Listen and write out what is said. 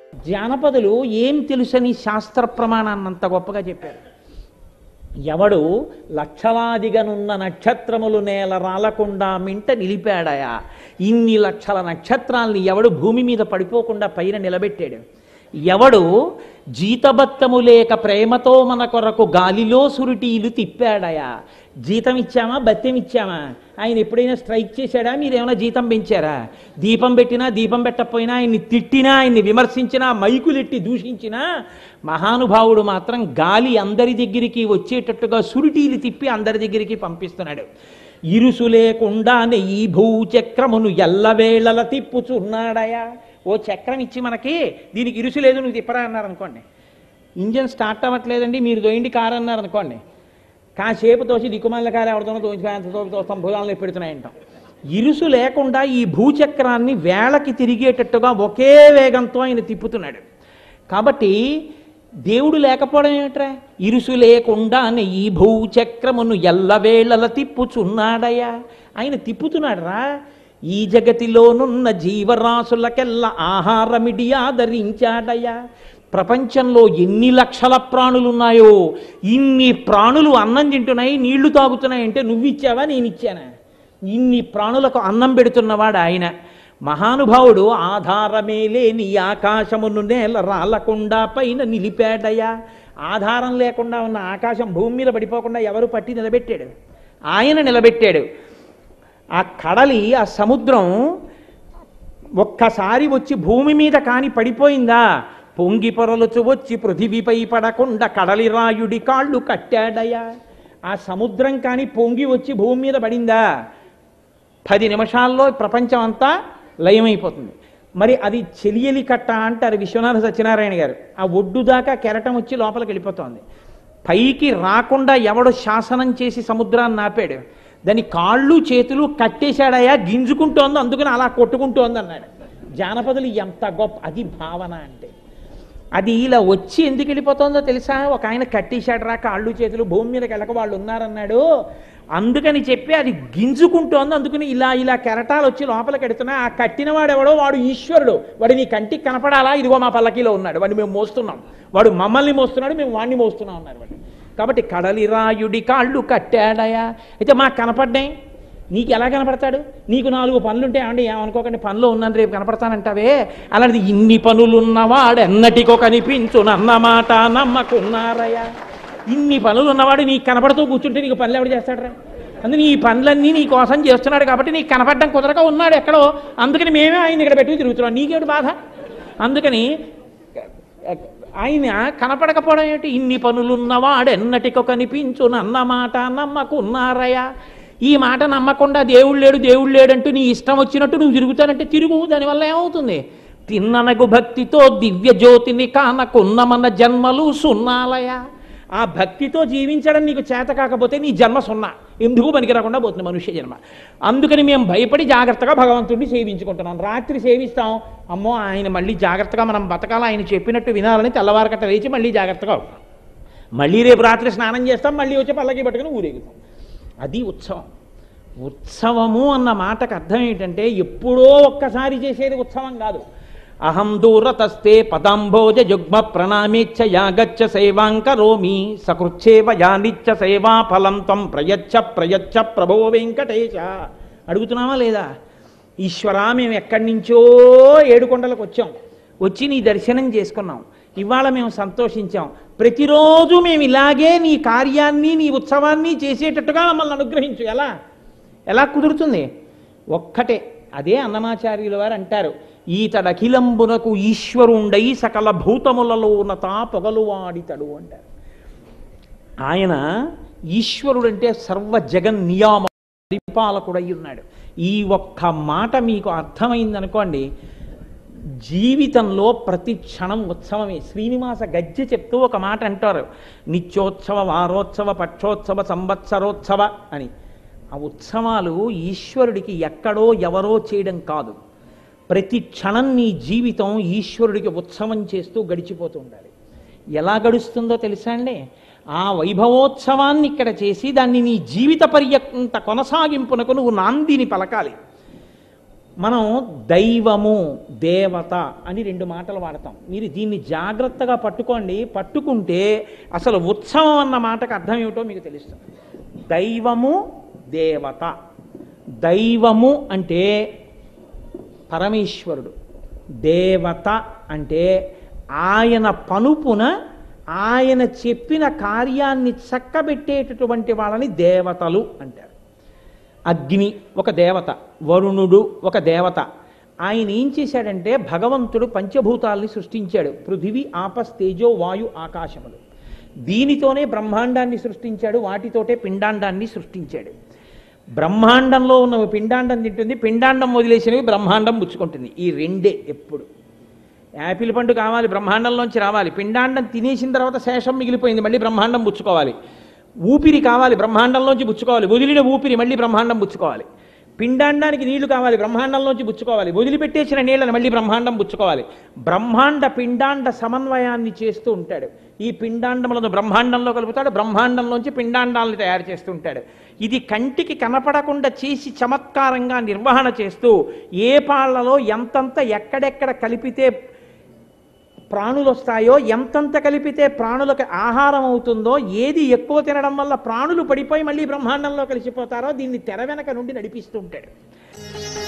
జానపదులు ఏం తెలుసని శాస్త్ర ప్రమాణాన్నంత గొప్పగా చెప్పారు. ఎవడు లక్షలాదిగనున్న నక్షత్రములు నేల రాలకుండా మింట నిలిపాడయా, ఇన్ని లక్షల నక్షత్రాల్ని ఎవడు భూమి మీద పడిపోకుండా పైన నిలబెట్టాడు, ఎవడు జీతబత్తము లేక ప్రేమతో మన కొరకు గాలిలో సురుటీలు తిప్పాడయా. జీతం ఇచ్చామా బత్తెం ఇచ్చామా? ఆయన ఎప్పుడైనా స్ట్రైక్ చేశాడా? మీరేమైనా జీతం పెంచారా? దీపం పెట్టినా దీపం పెట్టకపోయినా, ఆయన్ని తిట్టినా ఆయన్ని విమర్శించినా మైకులెట్టి దూషించినా మహానుభావుడు మాత్రం గాలి అందరి దగ్గరికి వచ్చేటట్టుగా సురుటీలు తిప్పి అందరి దగ్గరికి పంపిస్తున్నాడు. ఇరుసు లేకుండానే ఈ భూచక్రమును ఎల్లవేళల తిప్పుచున్నాడయా. ఓ చక్రం ఇచ్చి మనకి దీనికి ఇరుసు లేదు నువ్వు తిప్పరా అన్నారు అనుకోండి, ఇంజన్ స్టార్ట్ అవ్వట్లేదండి మీరు దోయండి కారు అన్నారు అనుకోండి, కాసేపు తోసి దిక్కుమాల కారు ఎవరితోనో తోస్తాం భుజాలను పెడుతున్నాయంటాం. ఇరుసు లేకుండా ఈ భూచక్రాన్ని వేళకి తిరిగేటట్టుగా ఒకే వేగంతో ఆయన తిప్పుతున్నాడు. కాబట్టి దేవుడు లేకపోవడం ఏమిట్రా? ఇరుసు లేకుండానే ఈ భూచక్రమును ఎల్లవేళల తిప్పుచున్నాడయ్యా. ఆయన తిప్పుతున్నాడు రా. ఈ జగతిలోనున్న జీవరాశులకెల్లా ఆహారమిడి ఆదరించాడయ్యా. ప్రపంచంలో ఎన్ని లక్షల ప్రాణులున్నాయో ఇన్ని ప్రాణులు అన్నం తింటున్నాయి నీళ్లు తాగుతున్నాయి అంటే నువ్విచ్చావా నేనిచ్చానా? ఇన్ని ప్రాణులకు అన్నం పెడుతున్నవాడు ఆయన. మహానుభావుడు ఆధారమే లేని ఆకాశమును నేల రాలకుండా పైన నిలిపాడయ్యా. ఆధారం లేకుండా ఉన్న ఆకాశం భూమి మీద పడిపోకుండా ఎవరు పట్టి నిలబెట్టాడు? ఆయన నిలబెట్టాడు. ఆ కడలి ఆ సముద్రం ఒక్కసారి వచ్చి భూమి మీద కాని పడిపోయిందా, పొంగి పొరలుచు వచ్చి పృథివీపై పడకుండా కడలి రాయుడి కాళ్ళు కట్టాడయ్యా. ఆ సముద్రం కాని పొంగి వచ్చి భూమి మీద పడిందా 10 నిమిషాల్లో ప్రపంచం అంతా లయమైపోతుంది. మరి అది చెలియలి కట్ట అంటారు విశ్వనాథ సత్యనారాయణ గారు. ఆ ఒడ్డు దాకా కెరటం వచ్చి లోపలికి వెళ్ళిపోతుంది. పైకి రాకుండా ఎవడు శాసనం చేసి సముద్రాన్ని ఆపాడు? దాని కాళ్ళు చేతులు కట్టేశాడయా, గింజుకుంటోంది అందుకని అలా కొట్టుకుంటోంది అన్నాడు. జానపదులు ఎంత గొప్ప, అది భావన అంటే. అది ఇలా వచ్చి ఎందుకు వెళ్ళిపోతుందో తెలుసా? ఒక ఆయన కట్టేశాడు రా కాళ్ళు చేతులు, భూమి మీదకి వెళ్ళక వాళ్ళు ఉన్నారన్నాడు, అందుకని చెప్పి అది గింజుకుంటోంది అందుకని ఇలా ఇలా కెరటాలు వచ్చి లోపలికి ఎడుతున్నా. ఆ కట్టినవాడు ఎవడో వాడు ఈశ్వరుడు, వాడు నీ కంటికి కనపడాలా? ఇదిగో మా పల్లకీలో ఉన్నాడు, వాడు మేము మోస్తున్నాం, వాడు మమ్మల్ని మోస్తున్నాడు మేము వాడిని మోస్తున్నాం అన్నారు వాడు. కాబట్టి కడలి రాయుడి కాళ్ళు కట్టాడయా. అయితే మాకు కనపడ్డాయి, నీకు ఎలా కనపడతాడు? నీకు 4 పనులుంటే ఏమండి ఏమనుకోకండి పనిలో ఉన్నాను రేపు కనపడతానంటావే, అలాంటిది ఇన్ని పనులున్నవాడు ఎన్నటికో కనిపించునన్నమాట నమ్మకున్నారయ్యా. ఇన్ని పనులు ఉన్నవాడు నీకు కనపడుతూ కూర్చుంటే నీకు పనులు ఎవడు చేస్తాడరా? అందుకని ఈ పనులన్నీ నీ కోసం చేస్తున్నాడు కాబట్టి నీకు కనపడడం కుదరక ఉన్నాడు ఎక్కడో, అందుకని మేమే ఆయన ఇక్కడ పెట్టుకు తిరుగుతున్నాం, నీకేమిటి బాధ? అందుకని ఆయన కనపడకపోవడం ఏమిటి? ఇన్ని పనులున్నవాడు ఎన్నటికో కనిపించునన్నమాట నమ్మకున్నారయ్యా. ఈ మాట నమ్మకుండా దేవుడు లేడు దేవుడు లేడంటూ నీ ఇష్టం వచ్చినట్టు నువ్వు తిరుగుతానంటే తిరుగు, దానివల్ల ఏమవుతుంది? తిన్ననగు భక్తితో దివ్య జ్యోతిని కానకున్న మన జన్మలు సున్నాలయ. ఆ భక్తితో జీవించడం నీకు చేత కాకపోతే నీ జన్మ సున్నా, ఎందుకు పనికి రాకుండా పోతుంది మనుష్య జన్మ. అందుకని మేము భయపడి జాగ్రత్తగా భగవంతుడిని సేవించుకుంటున్నాం. రాత్రి సేవిస్తాం, అమ్మో ఆయన మళ్ళీ జాగ్రత్తగా మనం బతకాల, ఆయన చెప్పినట్టు వినాలని తెల్లవారకట్ట లేచి మళ్ళీ జాగ్రత్తగా ఉంటాం. మళ్ళీ రేపు రాత్రి స్నానం చేస్తాం, మళ్ళీ వచ్చి పల్లకి పట్టుకుని ఊరేగుతాం. అది ఉత్సవం. ఉత్సవము అన్న మాటకు అర్థం ఏంటంటే ఎప్పుడో ఒక్కసారి చేసేది ఉత్సవం కాదు. అహం దూరతస్తే పదాంభోజ యుగ్మ ప్రణామేచ్ఛ యాగచ్చ సేవాంకరోమి సకృచ్ఛేవ యానిచ్చ సేవా ఫలం త్వం ప్రయచ్చ ప్రయచ్చ ప్రభో వెంకటేశ. అడుగుతున్నామా లేదా? ఈశ్వరా మేము ఎక్కడి నుంచో 7 కొండలకు వచ్చాం, వచ్చి నీ దర్శనం చేసుకున్నాం, ఇవాళ మేము సంతోషించాం, ప్రతిరోజు మేము ఇలాగే నీ కార్యాన్ని నీ ఉత్సవాన్ని చేసేటట్టుగా మమ్మల్ని అనుగ్రహించు. ఎలా కుదురుతుంది? ఒక్కటే. అదే అన్నమాచార్యుల వారు అంటారు, ఈతడఖిలంబునకు ఈశ్వరుండై సకల భూతములలోనత పొగలువాడితడు అంటారు. ఆయన ఈశ్వరుడంటే సర్వ జగన్ నియామ పరిపాలకుడై ఉన్నాడు. ఈ ఒక్క మాట మీకు అర్థమైందనుకోండి, జీవితంలో ప్రతి క్షణం ఉత్సవమే. శ్రీనివాస గజ్జె చెప్తూ ఒక మాట అంటారు, నిత్యోత్సవ వారోత్సవ పక్షోత్సవ సంవత్సరోత్సవ అని. ఆ ఉత్సవాలు ఈశ్వరుడికి ఎక్కడో ఎవరో చేయడం కాదు, ప్రతి క్షణం నీ జీవితం ఈశ్వరుడికి ఉత్సవం చేస్తూ గడిచిపోతూ ఉండాలి. ఎలా గడుస్తుందో తెలుసా అండి? ఆ వైభవోత్సవాన్ని ఇక్కడ చేసి దాన్ని నీ జీవిత పర్యంత కొనసాగింపునకు నువ్వు నాందిని పలకాలి. మనం దైవము దేవత అని రెండు మాటలు వాడతాం. మీరు దీన్ని జాగ్రత్తగా పట్టుకోండి. పట్టుకుంటే అసలు ఉత్సవం అన్న మాటకు అర్థం ఏమిటో మీకు తెలుస్తుంది. దైవము దేవత. దైవము అంటే పరమేశ్వరుడు, దేవత అంటే ఆయన పనుపున ఆయన చెప్పిన కార్యాన్ని చక్కబెట్టేటటువంటి వాళ్ళని దేవతలు అంటారు. అగ్ని ఒక దేవత, వరుణుడు ఒక దేవత. ఆయన ఏం చేశాడంటే భగవంతుడు పంచభూతాల్ని సృష్టించాడు. పృథివీ ఆపస్ తేజో వాయు ఆకాశములు. దీనితోనే బ్రహ్మాండాన్ని సృష్టించాడు, వాటితోటే పిండాండాన్ని సృష్టించాడు. బ్రహ్మాండంలో ఉన్న పిండాండం తింటుంది, పిండాండం వదిలేసినవి బ్రహ్మాండం పుచ్చుకుంటుంది. ఈ రెండే ఎప్పుడు. యాపిల్ పండు కావాలి, బ్రహ్మాండంలోంచి రావాలి. పిండాండం తినేసిన తర్వాత శేషం మిగిలిపోయింది, మళ్ళీ బ్రహ్మాండం పుచ్చుకోవాలి. ఊపిరి కావాలి, బ్రహ్మాండంలోంచి పుచ్చుకోవాలి. వదిలిన ఊపిరి మళ్ళీ బ్రహ్మాండం పుచ్చుకోవాలి. పిండాండానికి నీళ్లు కావాలి, బ్రహ్మాండంలోంచి పుచ్చుకోవాలి. వదిలిపెట్టేసిన నీళ్ళని మళ్ళీ బ్రహ్మాండం పుచ్చుకోవాలి. బ్రహ్మాండ పిండాండ సమన్వయాన్ని చేస్తూ ఉంటాడు. ఈ పిండాండములను బ్రహ్మాండంలో కలుపుతాడు, బ్రహ్మాండంలోంచి పిండాండాలను తయారు చేస్తూ ఉంటాడు. ఇది కంటికి కనపడకుండా చేసి చమత్కారంగా నిర్వహణ చేస్తూ ఏ పాళ్లలో ఎంతంత ఎక్కడెక్కడ కలిపితే ప్రాణులు వస్తాయో, ఎంతంత కలిపితే ప్రాణులకు ఆహారం అవుతుందో, ఏది ఎక్కువ తినడం వల్ల ప్రాణులు పడిపోయి మళ్ళీ బ్రహ్మాండంలో కలిసిపోతారో దీన్ని తెర వెనక నుండి నడిపిస్తూ ఉంటాడు.